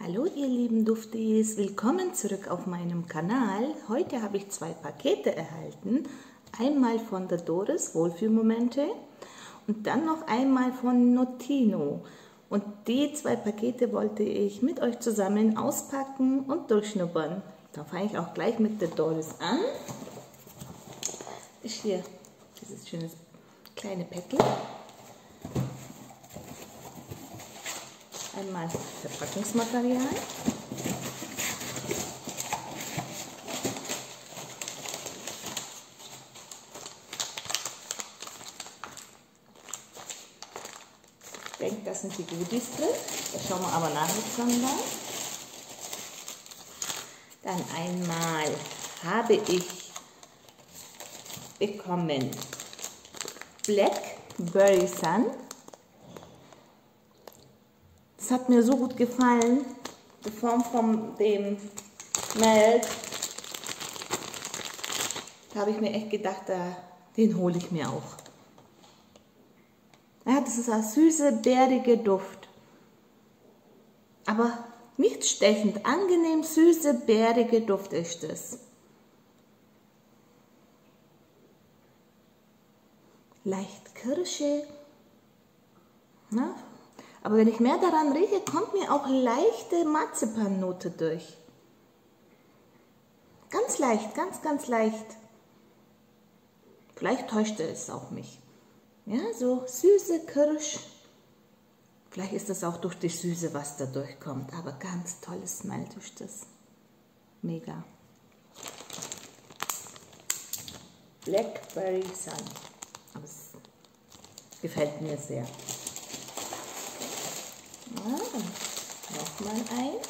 Hallo ihr lieben Duftis, willkommen zurück auf meinem Kanal. Heute habe ich 2 Pakete erhalten. Einmal von der Doris, Wohlfühlmomente, und dann noch einmal von Notino. Und die 2 Pakete wollte ich mit euch zusammen auspacken und durchschnuppern. Da fange ich auch gleich mit der Doris an. Ist hier dieses schöne kleine Päckchen. Einmal Verpackungsmaterial. Ich denke, das sind die Goodies drin. Das schauen wir aber nachher zusammen. Dann einmal habe ich bekommen Blackberry Sun. Das hat mir so gut gefallen, die Form von dem Melt. Da habe ich mir echt gedacht, den hole ich mir auch. Ja, das ist ein süßer, bäriger Duft. Aber nicht stechend, angenehm süßer, bäriger Duft ist es. Leicht Kirsche. Na? Aber wenn ich mehr daran rieche, kommt mir auch leichte Marzipannote durch. Ganz leicht, ganz leicht. Vielleicht täuschte es auch mich. Ja, so süße Kirsch. Vielleicht ist das auch durch die Süße, was da durchkommt. Aber ganz tolles Smell durch das. Mega. Blackberry Sun. Aber es gefällt mir sehr. Nochmal eins.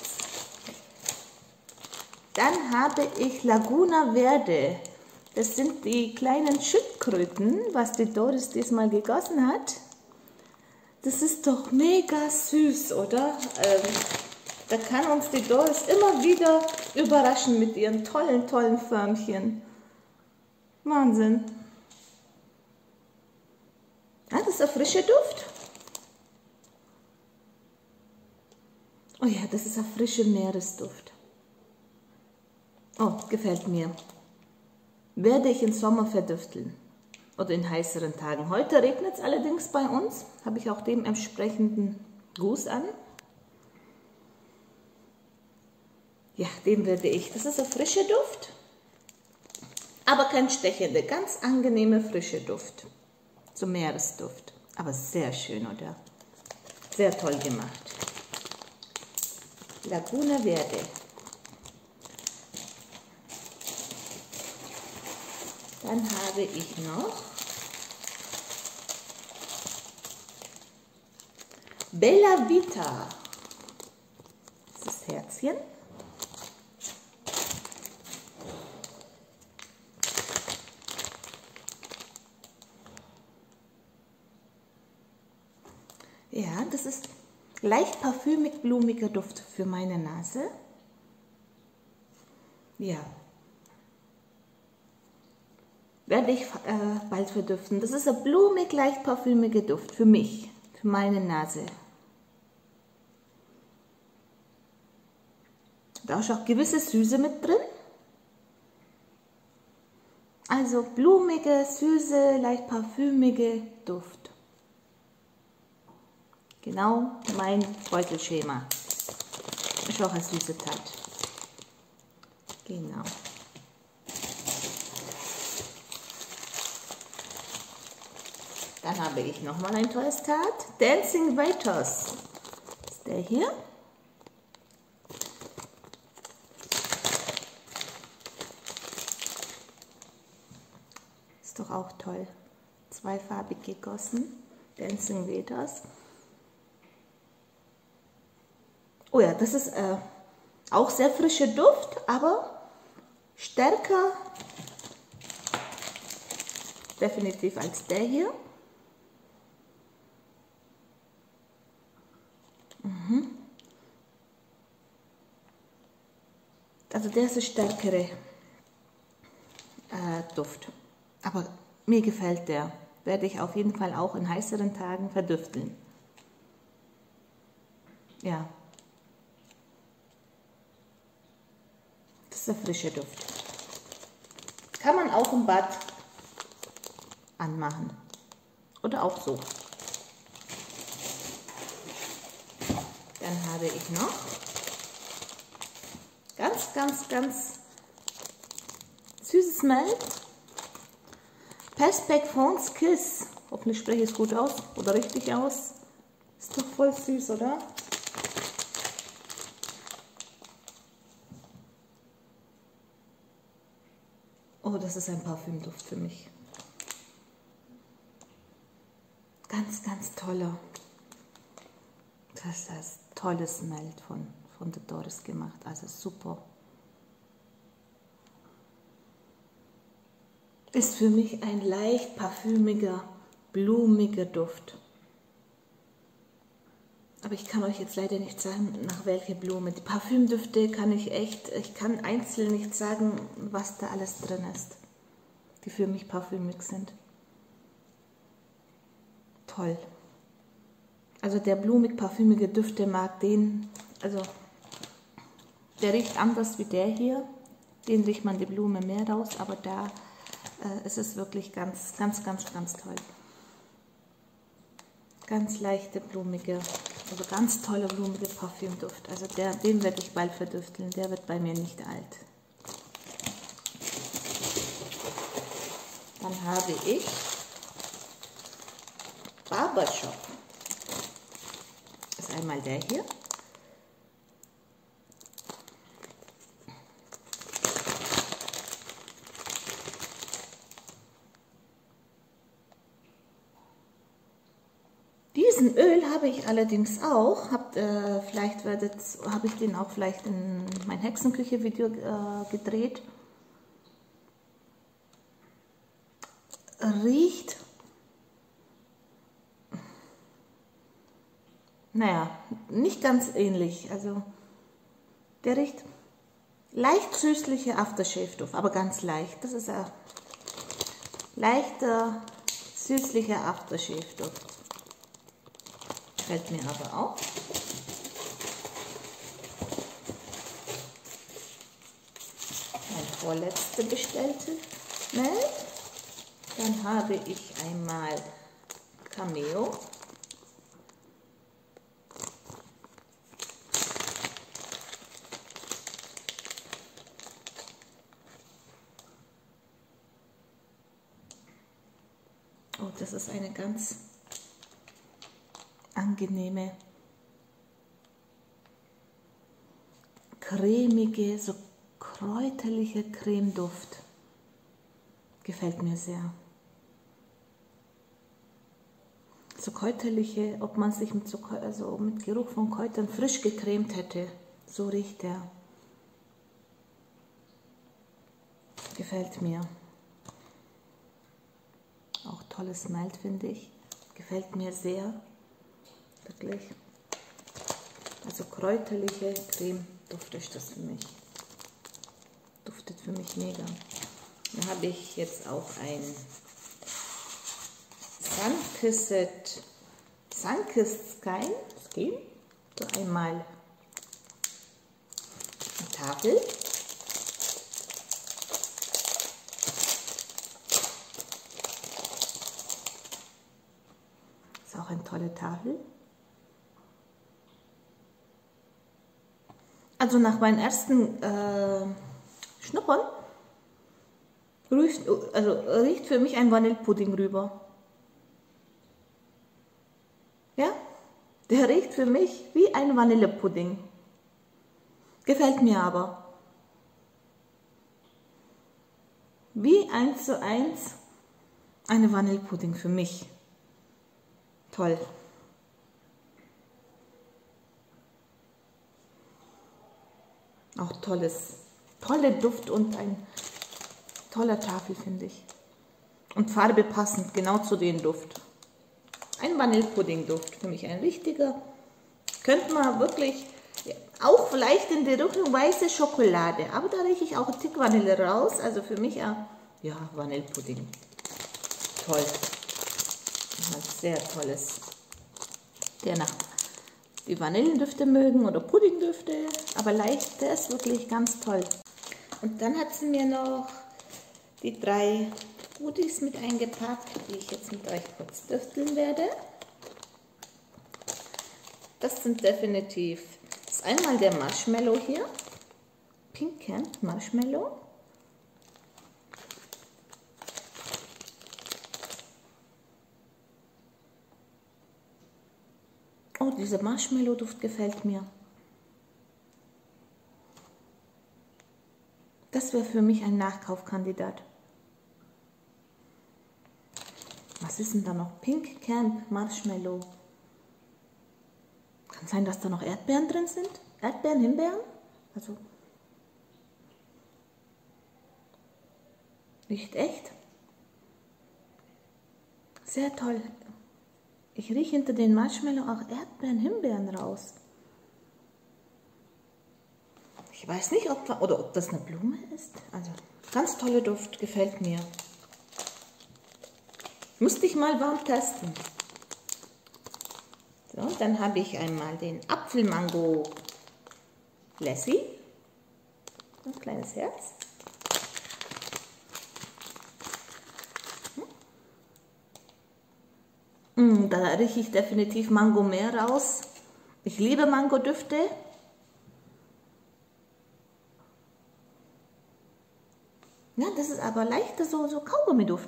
Dann habe ich Laguna Verde. Das sind die kleinen Schildkröten, was die Doris diesmal gegossen hat. Das ist doch mega süß, oder? Da kann uns die Doris immer wieder überraschen mit ihren tollen Förmchen. Wahnsinn. Ja, das ist ein frischer Duft. Oh ja, das ist ein frischer Meeresduft. Oh, gefällt mir. Werde ich im Sommer verdüfteln oder in heißeren Tagen. Heute regnet es allerdings bei uns. Habe ich auch dementsprechenden Guss an. Ja, den werde ich. Das ist ein frischer Duft, aber kein stechender. Ganz angenehmer frischer Duft. So Meeresduft. Aber sehr schön, oder? Sehr toll gemacht. Laguna Verde. Dann habe ich noch Bella Vita. Das ist Herzchen. Ja, das ist leicht parfümig, blumiger Duft für meine Nase. Ja. Werde ich bald verdüften. Das ist ein blumig, leicht parfümiger Duft für mich, für meine Nase. Da ist auch gewisse Süße mit drin. Also blumige, süße, leicht parfümige Duft. Genau mein Beutelschema. Ist auch eine süße Tat. Genau. Dann habe ich nochmal ein tolles Tat. Dancing Waiters. Ist der hier. Ist doch auch toll. Zweifarbig gegossen. Dancing Waiters. Oh ja, das ist auch sehr frischer Duft, aber stärker definitiv als der hier. Also der ist ein stärkere Duft, aber mir gefällt der. Werde ich auf jeden Fall auch in heißeren Tagen verdüfteln. Ja. ist ein frischer Duft. Kann man auch im Bad anmachen. Oder auch so. Dann habe ich noch ganz süßes Melt. Perspex Fons Kiss. Hoffentlich spreche ich es gut aus oder richtig aus. Ist doch voll süß, oder? Oh, das ist ein Parfümduft für mich. Ganz toller. Das ist ein tolles Melt von The Doris gemacht. Also super. Ist für mich ein leicht parfümiger, blumiger Duft. Aber ich kann euch jetzt leider nicht sagen, nach welcher Blume. Die Parfümdüfte kann ich kann einzeln nicht sagen, was da alles drin ist, die für mich parfümig sind. Toll. Also der blumig-parfümige Düfte mag den, also der riecht anders wie der hier. Den riecht man die Blume mehr raus, aber da ist es wirklich ganz toll. Ganz leichte, blumige, also ganz tolle blumige Parfümduft. Also den werde ich bald verdüfteln, der wird bei mir nicht alt. Dann habe ich Barbershop. Das ist einmal der hier. Diesen Öl habe ich allerdings auch, habe ich den auch vielleicht in mein Hexenküche-Video gedreht. Riecht, naja, nicht ganz ähnlich. Also der riecht leicht süßlicher Aftershave-Duft, aber ganz leicht. Das ist ein leichter, süßlicher Aftershave-Duft. Gefällt mir aber auch. Mein vorletzter bestellte Melt. Dann habe ich einmal Cameo. Oh, das ist eine ganz angenehme, cremige, so kräuterliche Cremeduft. Gefällt mir sehr. So kräuterliche, ob man sich mit Geruch von Kräutern frisch gecremt hätte. So riecht der. Gefällt mir. Auch tolles Melt, finde ich. Gefällt mir sehr. Wirklich. Also kräuterliche Creme-Duft ist das für mich. Duftet für mich mega. Dann habe ich jetzt auch ein Sunkissed Skin. So einmal eine Tafel. Ist auch eine tolle Tafel. Also nach meinen ersten Schnuppern riecht für mich ein Vanillepudding rüber. Ja, der riecht für mich wie ein Vanillepudding. Gefällt mir aber. Wie 1:1 eine Vanillepudding für mich. Toll. Auch tolle Duft und ein toller Tafel, finde ich. Und Farbe passend, genau zu dem Duft. Ein Vanillepudding-Duft, für mich ein richtiger. Könnte man wirklich, auch vielleicht in die Richtung weiße Schokolade, aber da rieche ich auch ein Tick Vanille raus. Also für mich, ja, Vanillepudding. Toll. Sehr tolles. Die Vanillendüfte mögen oder Puddingdüfte, aber leicht, der ist wirklich ganz toll. Und dann hat sie mir noch die 3 Goodies mit eingepackt, die ich jetzt mit euch kurz düfteln werde. Das sind definitiv, das ist einmal der Marshmallow hier, Pink Camp Marshmallow. Oh, dieser Marshmallow-Duft gefällt mir. Das wäre für mich ein Nachkaufkandidat. Was ist denn da noch? Pink Camp Marshmallow. Kann sein, dass da noch Erdbeeren drin sind. Erdbeeren, Himbeeren. Also riecht echt. Sehr toll. Ich rieche hinter den Marshmallow auch Erdbeeren, Himbeeren raus. Ich weiß nicht, ob das eine Blume ist. Also ganz toller Duft, gefällt mir. Müsste ich mal warm testen. So, dann habe ich einmal den Apfelmango Lassie. Ein kleines Herz. Da rieche ich definitiv Mango mehr raus. Ich liebe Mango-Düfte. Ja, das ist aber leichter so Kaugummi-Duft.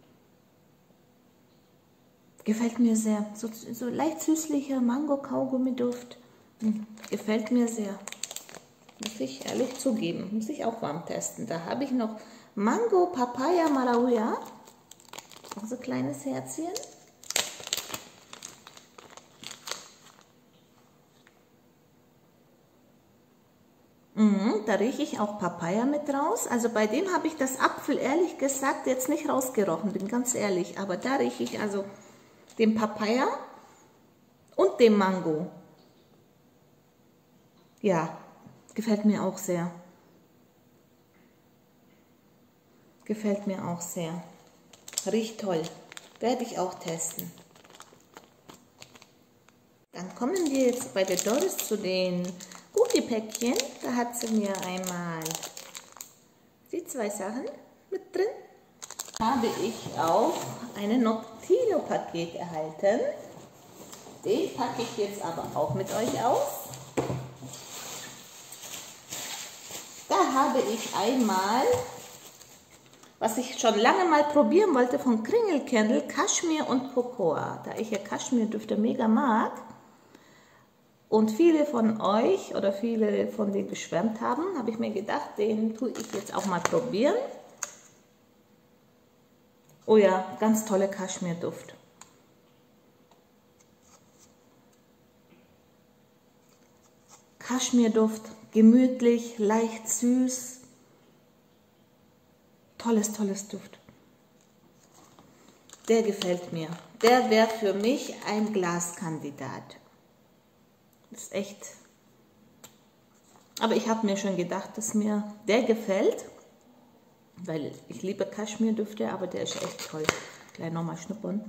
Gefällt mir sehr. So leicht süßlicher Mango-Kaugummi-Duft. Gefällt mir sehr. Muss ich ehrlich zugeben. Muss ich auch warm testen. Da habe ich noch Mango Papaya Maracuja. Auch so ein kleines Herzchen. Da rieche ich auch Papaya mit raus. Also bei dem habe ich das Apfel ehrlich gesagt jetzt nicht rausgerochen, bin ganz ehrlich. Aber da rieche ich also den Papaya und den Mango. Ja, gefällt mir auch sehr. Gefällt mir auch sehr. Riecht toll. Werde ich auch testen. Dann kommen wir jetzt bei der Doris zu den Goodie-Päckchen. Da hat sie mir einmal die 2 Sachen mit drin. Habe ich auch ein Noctilo-Paket erhalten. Den packe ich jetzt aber auch mit euch aus. Da habe ich einmal, was ich schon lange mal probieren wollte, von Kringle Candle, Kaschmir und Cocoa. Da ich ja Kaschmir-Düfte mega mag und viele von euch oder viele von denen geschwärmt haben, habe ich mir gedacht, den tue ich jetzt auch mal probieren. Oh ja, ganz tolle Kaschmir-Duft. Kaschmir-Duft, gemütlich, leicht süß. Tolles Duft. Der gefällt mir. Der wäre für mich ein Glaskandidat. Ist echt. Aber ich habe mir schon gedacht, dass mir der gefällt. Weil ich liebe Kaschmir-Düfte, aber der ist echt toll. Gleich nochmal schnuppern.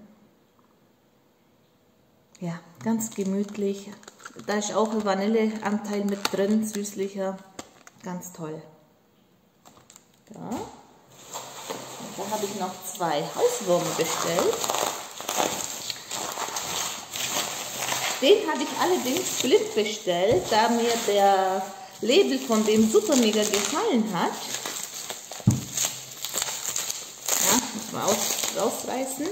Ja, ganz gemütlich. Da ist auch ein Vanilleanteil mit drin, süßlicher. Ganz toll. Ja. Da habe ich noch 2 Hauswürmer bestellt. Den habe ich allerdings blind bestellt, da mir der Label von dem super mega gefallen hat. Ja, muss man rausreißen.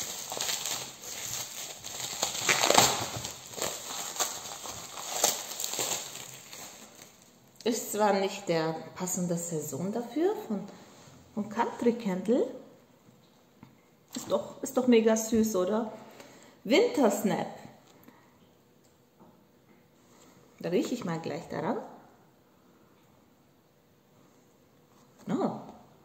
Ist zwar nicht der passende Saison dafür von Country Candle. Ist doch mega süß, oder? Winter Snap. Da rieche ich mal gleich daran. Oh.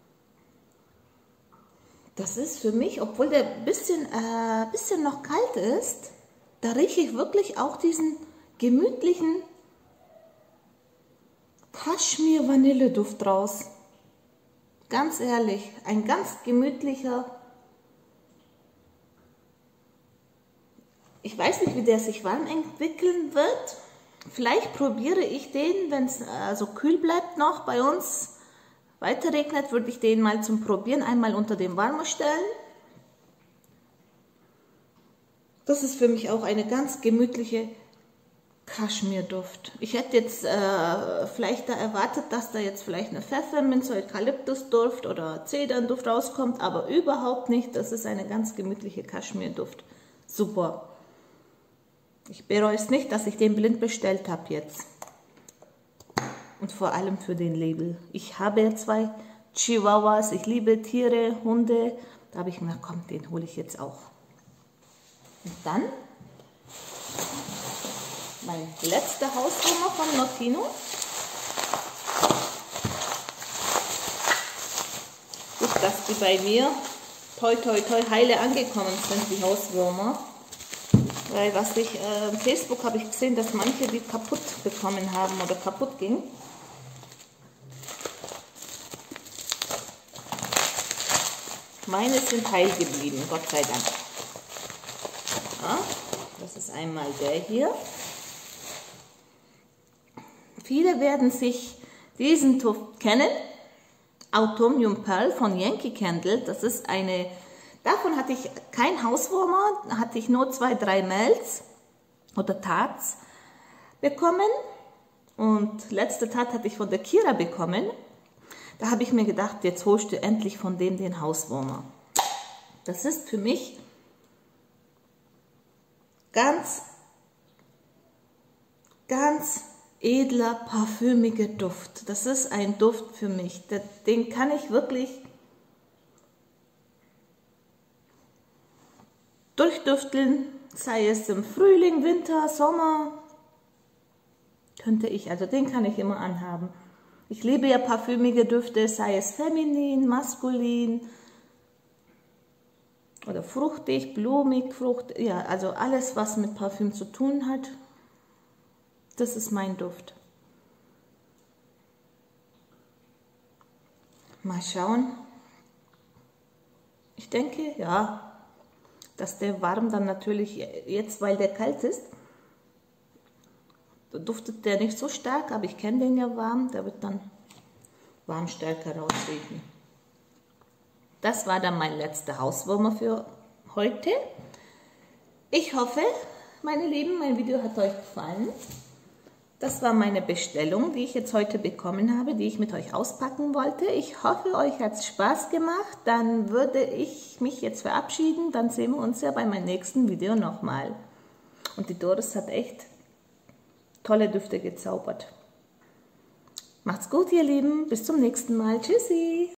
Das ist für mich, obwohl der bisschen noch kalt ist, da rieche ich wirklich auch diesen gemütlichen Kaschmir-Vanilleduft raus. Ganz ehrlich, ein ganz gemütlicher. Ich weiß nicht, wie der sich warm entwickeln wird. Vielleicht probiere ich den, wenn es also kühl bleibt noch bei uns, weiter regnet, würde ich den mal zum Probieren einmal unter dem Warmer stellen. Das ist für mich auch eine ganz gemütliche Kaschmirduft. Ich hätte jetzt vielleicht da erwartet, dass da jetzt vielleicht eine Pfefferminz, Eukalyptusduft oder Zedernduft rauskommt, aber überhaupt nicht. Das ist eine ganz gemütliche Kaschmirduft. Super. Ich bereue es nicht, dass ich den blind bestellt habe jetzt. Und vor allem für den Label. Ich habe 2 Chihuahuas, ich liebe Tiere, Hunde. Da habe ich mir gedacht, komm, den hole ich jetzt auch. Und dann mein letzter Hausnummer von Notino. Gut, dass die bei mir toi toi toi heile angekommen sind, die Hauswürmer. Weil was ich, auf Facebook habe ich gesehen, dass manche die kaputt bekommen haben oder kaputt ging. Meine sind heil geblieben, Gott sei Dank. Ja, das ist einmal der hier. Viele werden sich diesen Duft kennen. Autumn Pearl von Yankee Candle. Das ist eine, davon hatte ich kein Hauswarmer, hatte ich nur 2, 3 Melts oder Tarts bekommen. Und letzte Tat hatte ich von der Kira bekommen. Da habe ich mir gedacht, jetzt holst du endlich von dem den Hauswarmer. Das ist für mich ganz edler, parfümiger Duft. Das ist ein Duft für mich. Den kann ich wirklich durchdüfteln, sei es im Frühling, Winter, Sommer. Könnte ich, also den kann ich immer anhaben. Ich liebe ja parfümige Düfte, sei es feminin, maskulin oder fruchtig, blumig, ja, also alles, was mit Parfüm zu tun hat. Das ist mein Duft. Mal schauen. Ich denke, ja, dass der warm dann natürlich, jetzt weil der kalt ist, duftet der nicht so stark, aber ich kenne den ja warm, der wird dann warm stärker rausriechen. Das war dann mein letzter Hauswürmer für heute. Ich hoffe, meine Lieben, mein Video hat euch gefallen. Das war meine Bestellung, die ich jetzt heute bekommen habe, die ich mit euch auspacken wollte. Ich hoffe, euch hat es Spaß gemacht. Dann würde ich mich jetzt verabschieden. Dann sehen wir uns ja bei meinem nächsten Video nochmal. Und die Doris hat echt tolle Düfte gezaubert. Macht's gut, ihr Lieben. Bis zum nächsten Mal. Tschüssi.